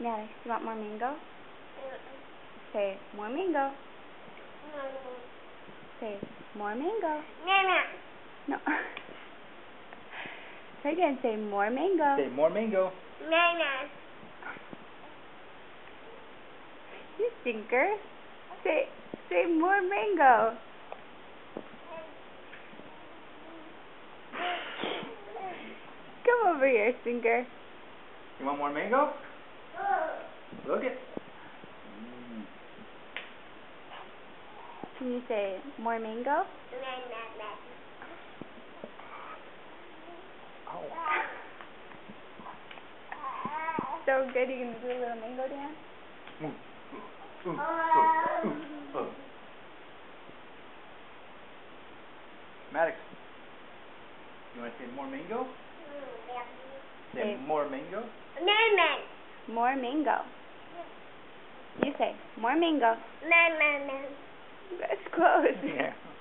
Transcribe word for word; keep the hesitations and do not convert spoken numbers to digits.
Maddox, you want more mango? Say, more mango. Say, more mango. No. Say again, say more mango. Say more mango. You stinker. Say, say more mango. Come over here, stinker. You want more mango? Look it. Mm. Can you say more mango? Oh. So good, you can do a little mango dance? Mm. Ooh, ooh, ooh, ooh, ooh. Maddox, you want to say more mango? Say Say more mango? more mango. You say more mango. That's close. Yeah.